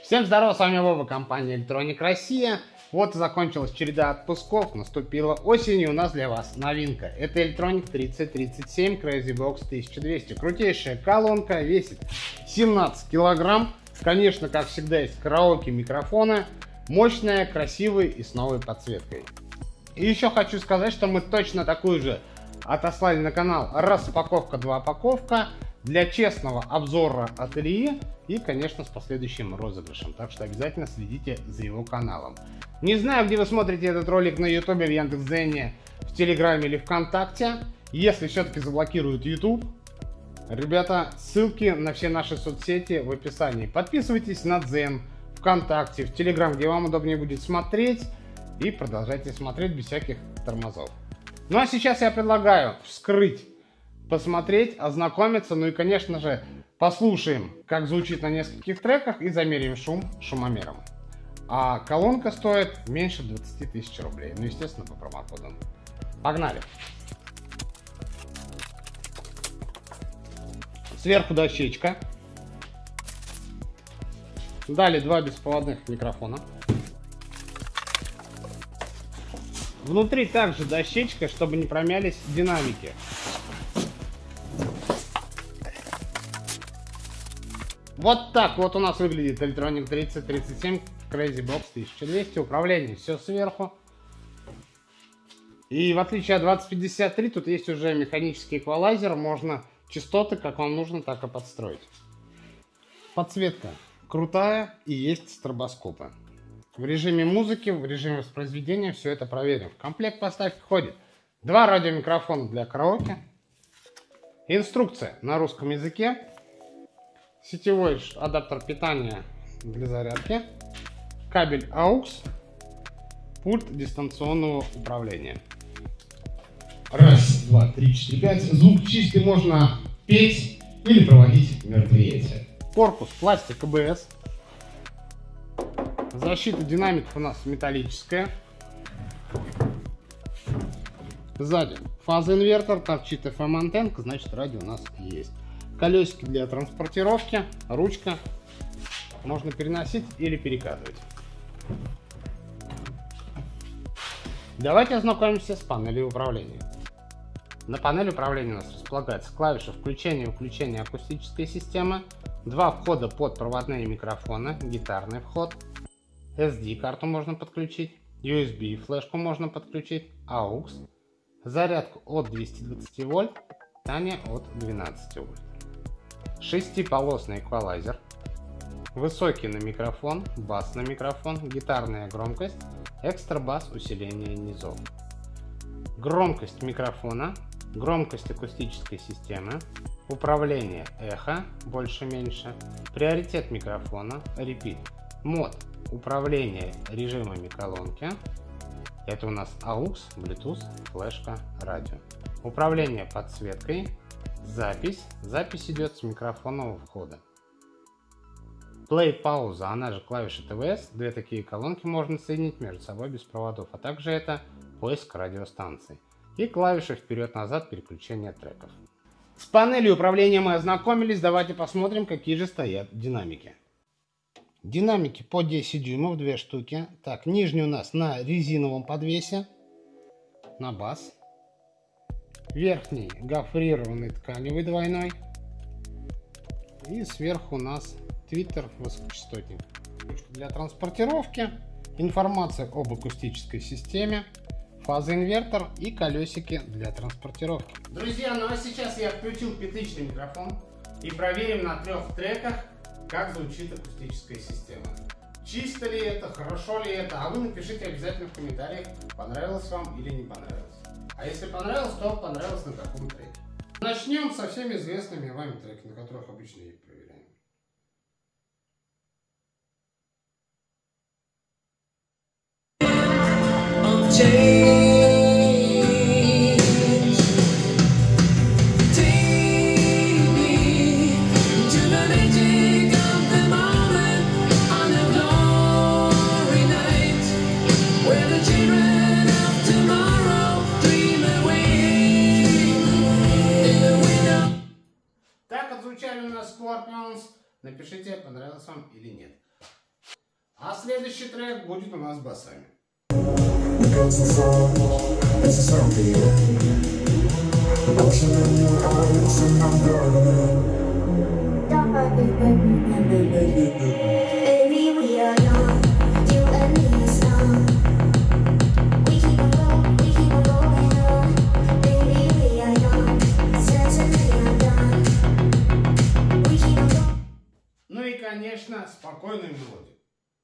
Всем здорова, с вами Вова, компания Electronic Россия. Вот и закончилась череда отпусков, наступила осень, и у нас для вас новинка. Это Electronic 3037 Crazy Box 1200. Крутейшая колонка, весит 17 килограмм. Конечно, как всегда, есть караоке микрофоны. Мощная, красивая и с новой подсветкой. И еще хочу сказать, что мы точно такую же отослали на канал распаковка, 2 для честного обзора от Ильи и, конечно, с последующим розыгрышем. Так что обязательно следите за его каналом. Не знаю, где вы смотрите этот ролик, на Ютубе, в Яндекс.Дзене, в Телеграме или ВКонтакте. Если все-таки заблокируют YouTube, ребята, ссылки на все наши соцсети в описании. Подписывайтесь на Дзен, ВКонтакте, в Телеграм, где вам удобнее будет смотреть. И продолжайте смотреть без всяких тормозов. Ну а сейчас я предлагаю вскрыть, посмотреть, ознакомиться, ну и, конечно же, послушаем, как звучит на нескольких треках и замерим шум шумомером. А колонка стоит меньше 20 тысяч рублей, ну, естественно, по промокоду. Погнали! Сверху дощечка. Далее 2 беспроводных микрофона. Внутри также дощечка, чтобы не промялись динамики. Вот так вот у нас выглядит Electronic 3037 Crazy Box 1200. Управление все сверху. И в отличие от 2053, тут есть уже механический эквалайзер. Можно частоты, как вам нужно, так и подстроить. Подсветка крутая и есть стробоскопы. В режиме музыки, в режиме воспроизведения все это проверим. В комплект поставки входит 2 радиомикрофона для караоке. Инструкция на русском языке. Сетевой адаптер питания для зарядки, кабель AUX, пульт дистанционного управления. Раз, два, три, четыре, пять. Звук чистый, можно петь или проводить мероприятия. Корпус пластик АБС. Защита динамиков у нас металлическая. Сзади фазоинвертор, торчит FM антенка, значит радио у нас есть. Колесики для транспортировки, ручка, можно переносить или перекатывать. Давайте ознакомимся с панелью управления. На панели управления у нас располагается клавиша включения и выключения акустической системы, 2 входа под проводные микрофоны, гитарный вход, SD-карту можно подключить, USB флешку можно подключить, AUX, зарядку от 220 вольт, питание от 12 вольт. 6-полосный эквалайзер, высокий на микрофон, бас на микрофон, гитарная громкость, экстра бас, усиление низов. Громкость микрофона, громкость акустической системы, управление эхо, больше-меньше, приоритет микрофона, repeat, мод, управление режимами колонки, это у нас AUX, Bluetooth, флешка, радио. Управление подсветкой, запись идет с микрофонного входа. Play, пауза, она же клавиша ТВС, 2 такие колонки можно соединить между собой без проводов, а также это поиск радиостанций. И клавиша вперед-назад, переключение треков. С панелью управления мы ознакомились, давайте посмотрим, какие же стоят динамики. Динамики по 10 дюймов, 2 штуки. Так, нижний у нас на резиновом подвесе, на бас. Верхний гофрированный тканевый двойной. И сверху у нас твиттер высокочастотник. Ручка для транспортировки. Информация об акустической системе. Фазоинвертор и колесики для транспортировки. Друзья, ну а сейчас я включил петличный микрофон. И проверим на 3 треках, как звучит акустическая система. Чисто ли это, хорошо ли это. А вы напишите обязательно в комментариях, понравилось вам или не понравилось. А если понравилось, то понравилось на каком треке. Начнем со всеми известными вами треками, на которых обычно и проверяем. Так отзвучали у нас Scorpions. Напишите, понравилось вам или нет. А следующий трек будет у нас басами. Ну и, конечно, спокойную мелодию.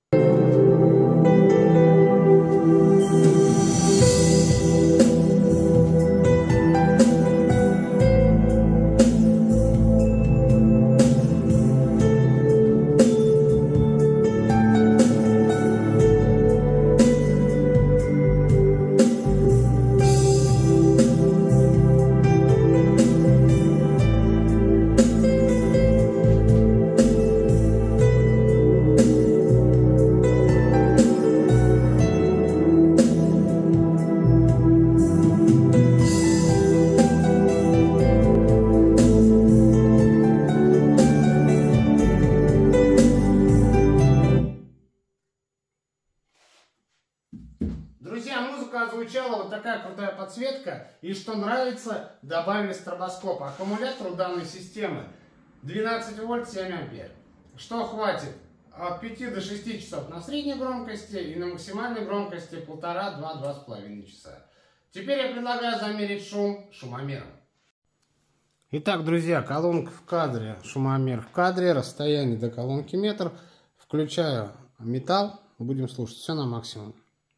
Друзья, музыка озвучала, вот такая крутая подсветка. И что нравится, добавили стробоскоп. Аккумулятор у данной системы 12 вольт 7 ампер. Что хватит от 5 до 6 часов на средней громкости и на максимальной громкости 1,5–2–2,5 часа. Теперь я предлагаю замерить шум шумомером. Итак, друзья, колонка в кадре, шумомер в кадре, расстояние до колонки метр. Включаю металл, будем слушать все на максимум.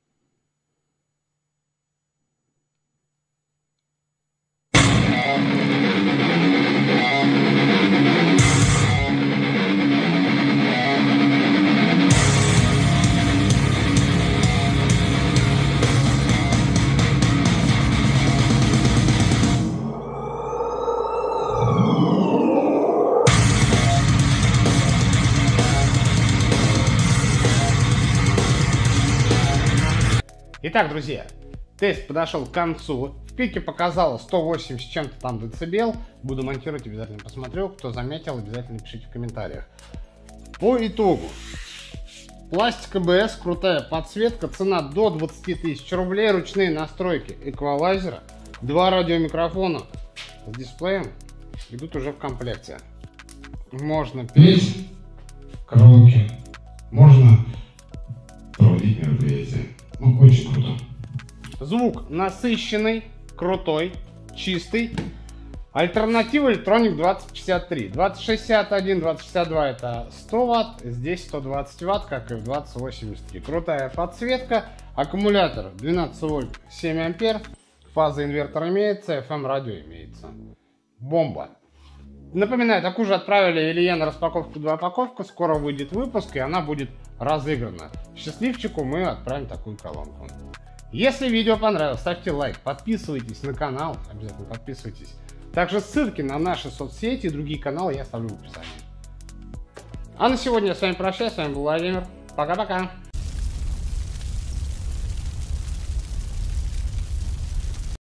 Итак, друзья, тест подошел к концу. В пике показало 108 с чем-то там децибел. Буду монтировать, обязательно посмотрю. Кто заметил, обязательно пишите в комментариях. По итогу. Пластик АБС, крутая подсветка, цена до 20 тысяч рублей, ручные настройки эквалайзера, 2 радиомикрофона с дисплеем идут уже в комплекте. Можно петь караоке, можно проводить мероприятия. Ну, очень круто. Звук насыщенный, крутой, чистый. Альтернатива Electronic 2063. 2061, 2062 это 100 Вт, здесь 120 Вт, как и в 2083. Крутая подсветка. Аккумулятор 12 вольт 7 ампер. Фаза инвертора имеется, FM радио имеется. Бомба. Напоминаю, такую же отправили Илье на распаковку 2 упаковка. Скоро выйдет выпуск, и она будет разыграна. Счастливчику мы отправим такую колонку. Если видео понравилось, ставьте лайк, подписывайтесь на канал, обязательно подписывайтесь. Также ссылки на наши соцсети и другие каналы я оставлю в описании. А на сегодня я с вами прощаюсь, с вами был Владимир. Пока-пока.